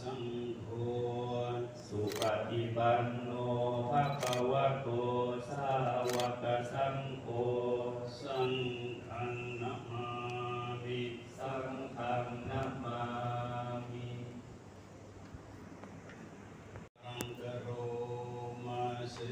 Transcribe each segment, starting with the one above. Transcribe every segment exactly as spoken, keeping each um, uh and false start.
สังโฆสุปฏิปันโนภะคะวะโตสาวกสังโฆสังฆังนะมามิสังฆังนะมามิอังกโรมาเส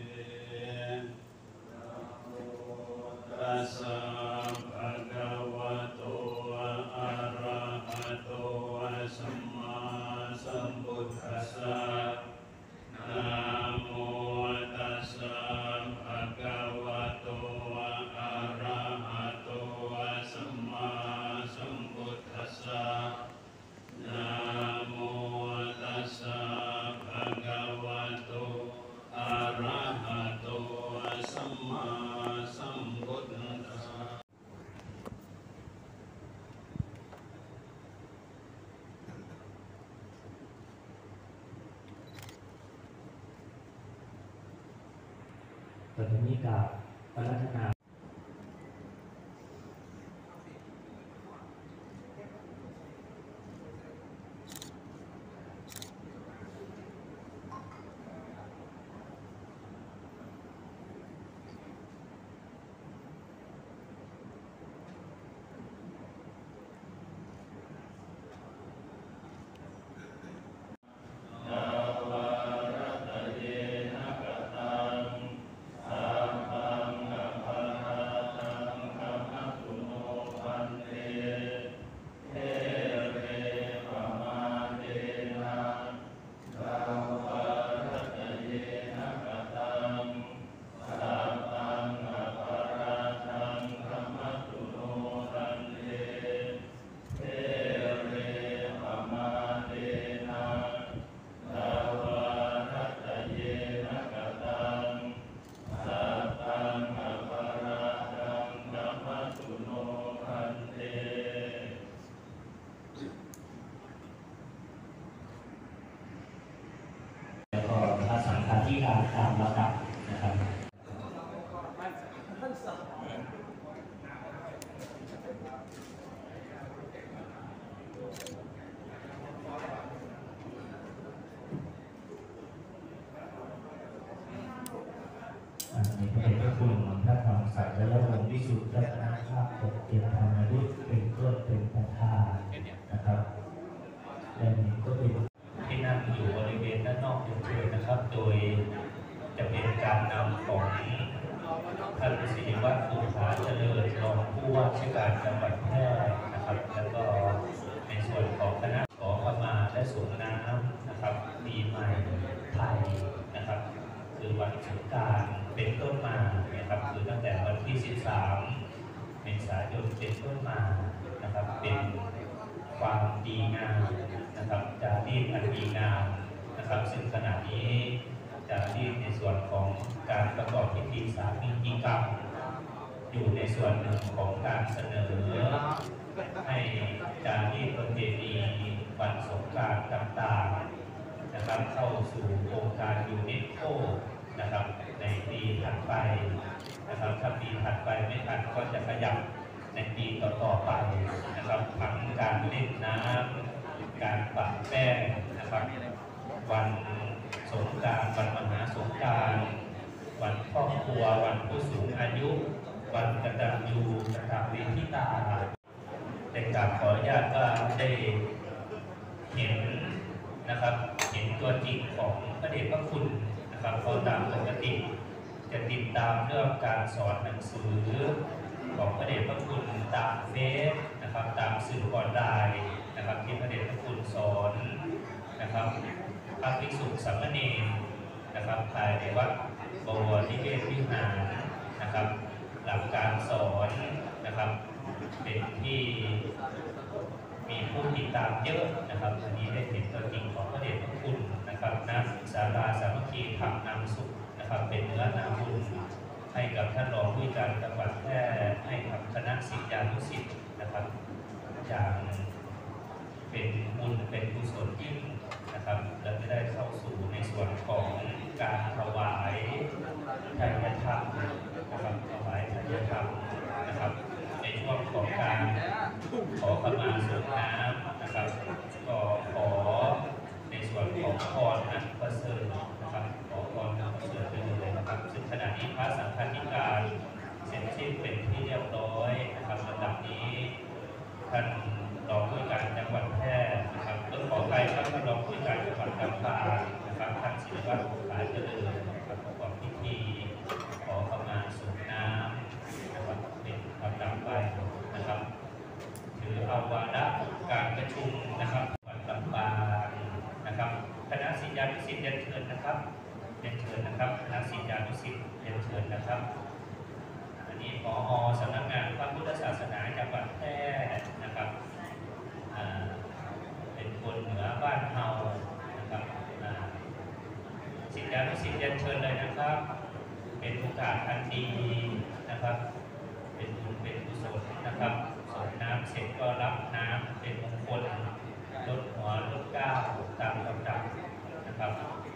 ตัสสะภะคะวะโตอะระหะโตสัมมาสัมพุทธัสสะนะโมตัสสะภะคะวะโตอะระหะโตสัมมาสัมพุทธัสสะนะโมตัสสะภะคะวะโตอะระหะโตสัมมาสัมพุทธัสสะตอนนี้กับพระรัตนาที่การตามระดับนะครับอันนี้เป็นพระคุณพระธรรมสัจจะและองค์วิสุทธิรัตนภาพปกเกียรติธรรมรุตเป็นต้นเป็นประธานนะครับและนี้ก็เป็นที่นั่งอยู่บริเวณด้านนอกเฉยๆนะครับโดยจะเป็นการนำของท่านศิริวัฒน์ภูผาเจริญรองผู้ว่าราชการจังหวัดแพร่นะครับแล้วก็ในส่วนของคณะขอขมาและสงน้ำนะครับปีใหม่ไทยนะครับคือวันสงกรานต์เป็นต้นมานะครับคือตั้งแต่วันที่สิบสามเมษายนเป็นต้นมานะครับเป็นความดีงามนะครับจารีตอันดีงามนะครับซึ่งขณะนี้จารีตในส่วนของการประกอบพิธีสามีจิกรรมอยู่ในส่วนหนึ่งของการเสนอให้จารีตประเพณีวันสงกรานต์ต่างๆนะครับเข้าสู่โครงการยูเนสโกนะครับในปีถัดไปนะครับถ้าปีถัดไปไม่ทันก็จะขยับในปีต่อๆไปนะครับทั้งการเล่นน้ำการปัดแป้งนะครับวันสงกรานต์วันมหาสงกรานต์วันครอบครัววันผู้สูงอายุวันกตัญญูกตเวทิตาในการขออนุญาตก็ได้เห็นนะครับเห็นตัวจริงของพระเดชพระคุณนะครับเพราะตามปกติจะติดตามเรื่องการสอนหนังสือของพระเดชพระคุณตามเฟซนะครับตามสื่อออนไลน์นะครับที่พระเดชพระคุณสอนนะครับพระภิกษุสามเณรนะครับภายในวัดบวรนิเวศวิหารนะครับหลักการสอนนะครับเป็นที่มีผู้ติดตามเยอะนะครับอันนี้ได้เห็นตัวจริงของพระเดชพระคุณนะครับนักศาลาสามัคคีธรรมนำสุขนะครับเป็นเนื้อนาบุญให้กับท่านรองผู้การจังหวัดแพร่ให้กับคณะศิษยานุศิษย์นะครับอย่างเป็นบุญเป็นกุศลยิ่งนะครับและจะได้เข้าสู่ในส่วนของการถวายทายธรรมนะครับถวายทายธรรมนะครับในช่วงของการขอขมาสงน้ำนะครับก็ขอการนะครับท่านศิลวัฒน์หลายเจริญนะครับประกอบพิธีขอขมาส่งน้ำนะครับเป็นลำดับไปนะครับถือเอาวาระการประชุมนะครับวันลำปางนะครับคณะศิษยานุศิษย์เรียนเชิญนะครับเรียนเชิญนะครับคณะศิษยานุศิษย์เรียนเชิญนะครับอันนี้ผอ.สำนักงานพระพุทธศาสนาจังหวัดแพร่นะครับเป็นคนเหนือบ้านเฮานะครับศิษยานุศิษย์เรียนเชิญเลยนะครับเป็นโอกาสอันดีนะครับเป็นบุญเป็นกุศลนะครับส่งน้ำเสร็จก็รับน้ำเป็นมงคลลดหัวลดก้าวตามลำดับนะครับ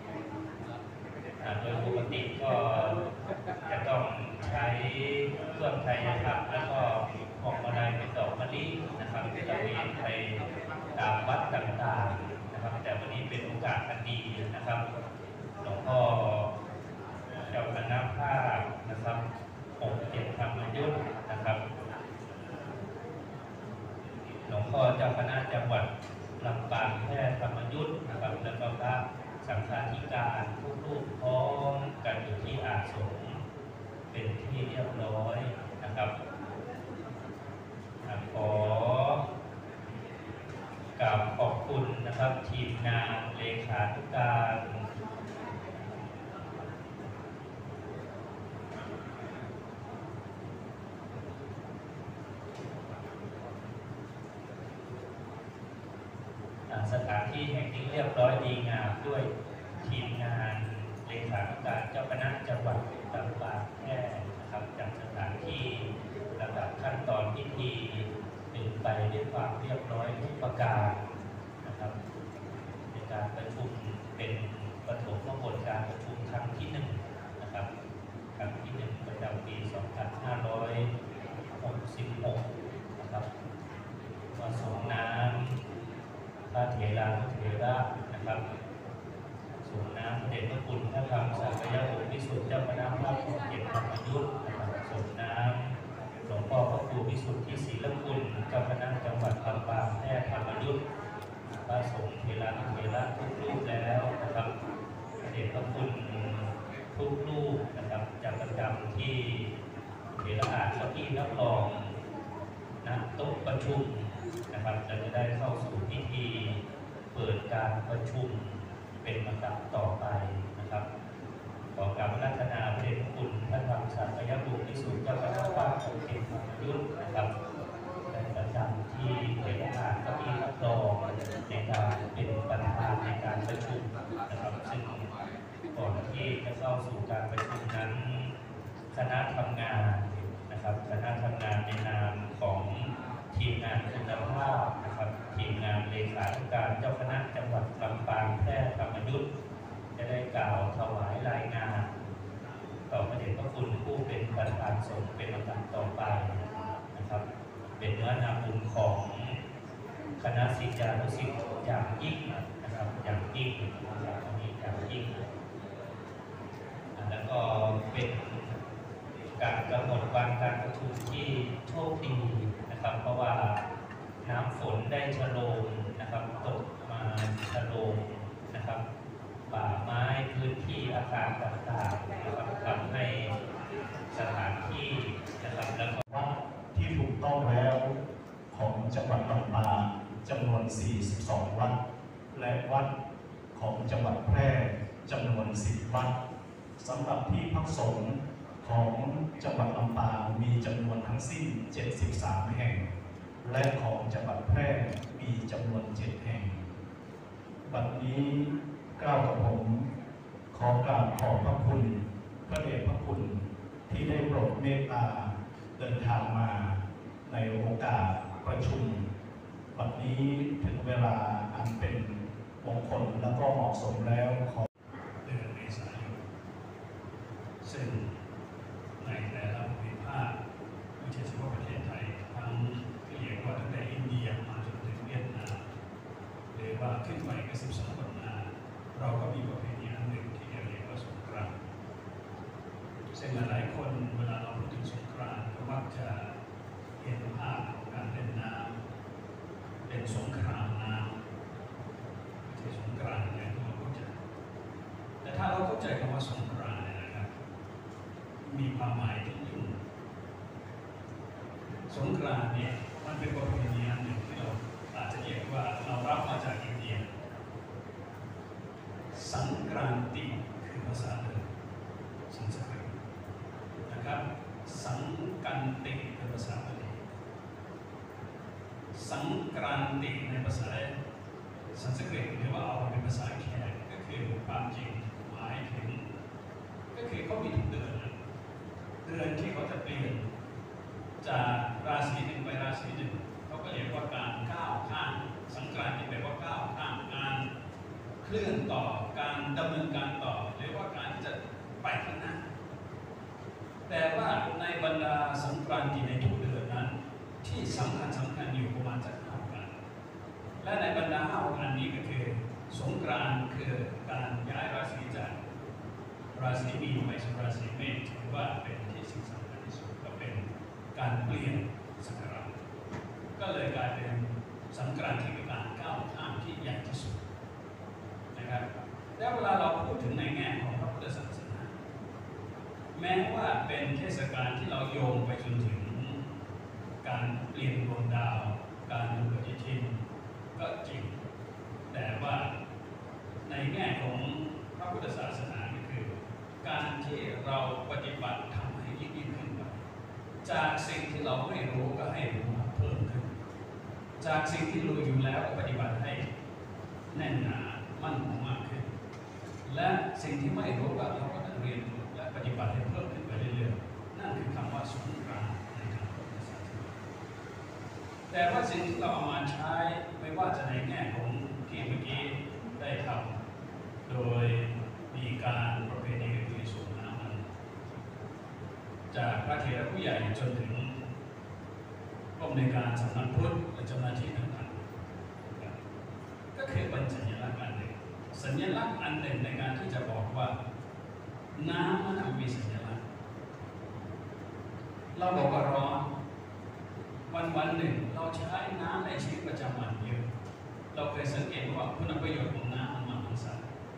โดยปกติก็จะต้องใช้เครื่องไทยนะครับแล้วก็ออกมาได้เป็นดอกมะลินะครับตระเวนไปตามวัดต่างๆนะครับแต่วันนี้เป็นโอกาสอันดีนะครับหลวงพ่อเจ้าคณะภาคนะครับองค์เจ็ดธรรมยุทธนะครับหลวงพ่อเจ้าคณะจังหวัดลำปางแพร่ธรรมยุทธนะครับแล้วก็พระสังฆาธิการทุกรูปพร้อมกันอยู่ที่อาสมเป็นที่เรียบร้อยนะครับขอกราบขอบคุณนะครับทีมงานเลขาธิการสถานที่แห่งนี้เรียบร้อยดีงามด้วยทีมงานเลขาธิการเจ้าคณะจังหวัดลำปางแพร่นะครับจัดสถานที่ระดับขั้นตอนพิธีเป็นไปด้วยความเรียบร้อยทุกประการนะครับในการประชุมเป็นปฐมบทการประชุมครั้งที่หนึ่งนะครับครั้งที่หนึ่งประจำปี สองพันห้าร้อยหกสิบหก นะครับมาส่งน้ำพระเถรานุเถระนะครับส่งน้ำพระเดชพระคุณพระธรรมสักยะวงศ์วิสุทธิเจ้าคณะภาคเจ็ดธรรมยุทธนะครับส่งน้ำหลวงพ่อพระครูวิสุทธิศีลคุณเจ้าคณะจังหวัดลำปางแพร่ธรรมยุทธพระสงฆ์เถรานุเถระทุกรูปแล้วนะครับพระเดชพระคุณทุกรูปนะครับจะประจำที่เถระอาจเก้าอี้รับรองณโต๊ะประชุมนะครับเราจะได้เข้าสู่พิธีเปิดการประชุมเป็นลำดับต่อไปนะครับขอกราบรัตนาพระเดชพระคุณพระธรรมสักยะวงศ์วิสุทธิเจ้าคณะภาคเจ็ดธรรมยุทธนะครับได้ประจำที่เถระอาจเก้าอี้รับรองในการเป็นประธานในการประชุมนะครับซึ่งก่อนที่จะเข้าสู่การประชุมนั้นคณะทำงานนะครับคณะทำงานในนามของทีมงานคุณภาพนะครับทีมงานเลขาธิการเจ้าคณะจังหวัดลำปางแพร่ธรรมยุทธจะได้กล่าวถวายรายงานต่อพระเดชพระคุณผู้เป็นประธานสงฆ์เป็นลำดับต่อไปนะครับเป็นเนื้อนาบุญของคณะศิษยานุศิษย์อย่างยิ่งนะครับอย่างยิ่งนะครับอันนี้อย่างยิ่งแล้วก็เป็นการกำหนดวันการประชุมที่โชคดีนะครับเพราะว่าน้ำฝนได้ชะโลมนะครับตกมาชะโลมนะครับป่าไม้พื้นที่อาคารต่างๆนะครับทำให้สถานที่นะครับแล้วก็วัดที่ถูกต้องแล้วของจังหวัดลำปางจำนวน สี่สิบสอง วัดและวัดของจังหวัดแพร่จำนวน สิบ วัดสำหรับที่พักสงฆ์ของจังหวัดลำปางมีจำนวนทั้งสิ้น เจ็ดสิบสาม แห่งและของจังหวัดแพร่มีจำนวน เจ็ด แห่งบัดนี้กล่าวกับผมขอกราบขอบพระคุณพระเดชพระคุณที่ได้โปรดเมตตาเดินทางมาในโอกาสประชุมบัดนี้ถึงเวลาอันเป็นมงคลและก็เหมาะสมแล้วขอเดือนเมษายนซึ่งในแต่ละภูมิภาคไม่ใช่เฉพาะประเทศไทยทั้งที่เรียกว่าตั้งแต่อินเดียมาจนถึงเวียดนามหรือว่าขึ้นไปก็สิบสองปันนาเราก็มีประเพณีอันหนึ่งที่เรียกว่าสงกรานต์ซึ่งหลายคนเวลาเราพูดถึงสงกรานต์ก็มักจะเห็นภาพของการเล่นน้ำเป็นสงครามน้ำไม่ใช่สงกรานต์อย่างที่เราเข้าใจใจคำว่าสงกรานต์นะครับมีความหมายที่ยิ่งสงกรานต์เนี่ยมันเป็นประเพณีอันหนึ่งที่เราอาจจะเรียกว่าเรารับมาจากอินเดียสังกรานติคือภาษาเดิมสันสกฤตนะครับสังกันติเป็นภาษาบาลีสังกรานติในภาษาสันสกฤตหรือว่าเอาเป็นภาษาแขกก็คือความจริงหมายถึงก็คือเขามีทุกเดือนเดือนที่เขาจะเปลี่ยนจากราศีหนึ่งไปราศีหนึ่งเขาก็เรียกว่าการก้าวข้ามสังกรานต์ที่แปลว่าก้าวข้ามการเคลื่อนต่อการดำเนินการต่อหรือว่าการที่จะไปข้างหน้าแต่ว่าในบรรดาสังกรานต์ในทุกเดือนนั้นที่สำคัญสำคัญอยู่ประมาณจะห้าวันและในบรรดาห้าวันนี้ก็คือสงกรานต์คือการย้ายราศีจากราศีมีนไปสู่ราศีเมษถือว่าเป็นที่สิ่งสำคัญที่สุดก็เป็นการเปลี่ยนศักราชก็เลยกลายเป็นสังกรานต์ที่เป็นการก้าวข้ามที่ใหญ่ที่สุดนะครับแล้วเวลาเราพูดถึงในแง่ของพระพุทธศาสนาแม้ว่าเป็นเทศกาลที่เราโยงไปจนถึงการเปลี่ยนดวงดาวการดูปฏิทินก็จริงแต่ว่าในแง่ของพระพุทธศาสนาก็คือการที่เราปฏิบัติทำให้ยิ่งยิ่งขึ้นไปจากสิ่งที่เราไม่รู้ก็ให้รู้เพิ่มขึ้นจากสิ่งที่รู้อยู่แล้วปฏิบัติให้แน่นหนามั่นคงมากขึ้นและสิ่งที่ไม่รู้ก็เราก็ต้องเรียนรู้และปฏิบัติให้เพิ่มขึ้นไปเรื่อยๆนั่นคือคำว่าสงกรานต์ในทางพุทธศาสนาแต่ว่าสิ่งที่เราเอามาใช้ไม่ว่าจะในแง่ของที่เมื่อกี้ได้ทำโดยมีการประเพณีคือส่งน้ำมันจากพระเถระผู้ใหญ่จนถึงผู้อำนวยการสำนักพุทธและเจ้าหน้าที่ต่างๆก็คือเป็นสัญลักษณ์อันหนึ่งสัญลักษณ์อันหนึ่งในการที่จะบอกว่าน้ำมันมีสัญลักษณ์เราบอกว่าร้อนวันวันหนึ่งเราใช้น้ำในชีวิตประจำวันเยอะเราเคยสังเกตว่าคุณประโยชน์ของน้ำมันมากสัก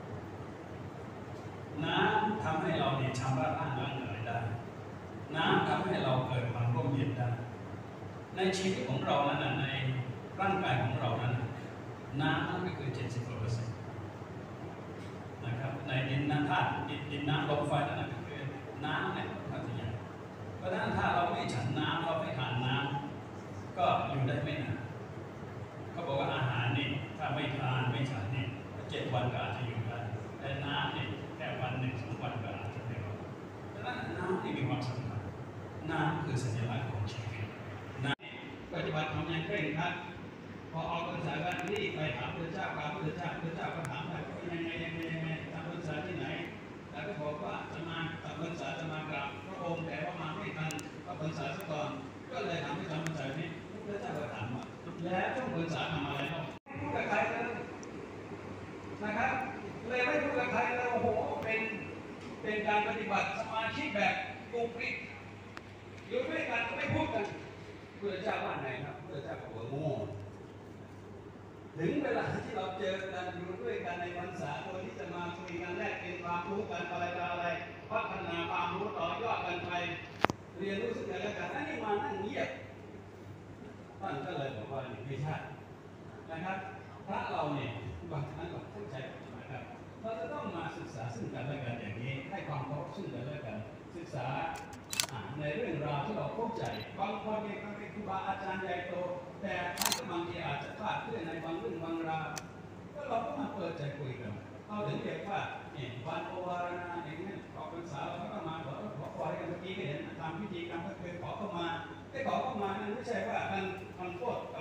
น้ำทำให้เราเนี่ยชำระร่างร่างกายได้น้ำทำให้เราเกิดความร่มเย็นได้ในชีวิตของเรานั้นในร่างกายของเรานั้นน้ำนั่นก็คือเจ็ดสิบเปอร์เซ็นต์นะครับในดินน้ำธาตุดินน้ำลมไฟนั่นก็คือน้ำเนี่ยค่อนข้างจะใหญ่เพราะฉะนั้นถ้าเราไม่ฉันน้ำเราไม่ทานน้ำก็อยู่ได้ไม่นานเขาบอกว่าอาหารนี่ถ้าไม่ทานไม่ฉันนี่เจ็ดวันก็อาจจะอยู่ได้แต่น้ำนี่แค่วันหนึ่งสองวันก็อาจจะไม่รอดเพราะฉะนั้นน้ำนี่มีความสำคัญน้ำคือสัญลักษณ์ของชีวิตน้ำปฏิบัติทำอย่างเคร่งครัดพอออกพรรษาก็รีบไปถามพระเจ้าถามพระเจ้าพระเจ้าก็ถามว่ายังไงยังไงยังไงทำพรรษาที่ไหนแล้วก็บอกว่าจะมาทำพรรษาจะมากราบพระองค์แต่ว่ามาไม่ทันก็พรรษาซะก่อนก็เลยทำให้ทำพรรษานี้พระเจ้าก็ถามว่าแล้วช่วงพรรษาทำอะไรบ้างไม่พูดกับใครเลยนะครับเลยไม่พูดกับใครเลยโอ้โหเป็นเป็นการปฏิบัติสมาธิแบบกุกริกอยู่ด้วยกันก็ไม่พูดกันพระเจ้าว่าไงครับพระเจ้าบอกว่าโง่ถึงเวลาที่เราเจอกันอยู่ด้วยกันในพรรษาโดยที่จะมาคุยกันแลกเปลี่ยนความรู้กันอะไรต่ออะไรพัฒนาความรู้ต่อยอดกันไปเรียนรู้ซึ่งกันและกันนั่นนี่มานั่งเงียบท่านก็เลยบอกว่าไม่ใช่นะครับพระเราเนี่ยบางครั้งเราเข้าใจนะครับเราจะต้องมาศึกษาซึ่งกันและกันอย่างนี้ให้ความเคารพซึ่งกันและกันศึกษาในเรื่องราวที่เราเข้าใจบางคนเนี่ยเป็นครูบาอาจารย์ใหญ่โตแต่ท่านบางทีอาจจะคลาดเคลื่อนในบางเรื่องบางราวก็เราก็มาเปิดใจคุยกันเอาถึงเรียกว่าเนี่ยวันโอวาราอย่างนี้ออกพรรษาเราก็มาขอขอขอให้กันเมื่อกี้ก็เห็นทำพิธีกรรมก็คือขอเข้ามาไอ้ขอเข้ามานั้นไม่ใช่ว่าการทำโทษ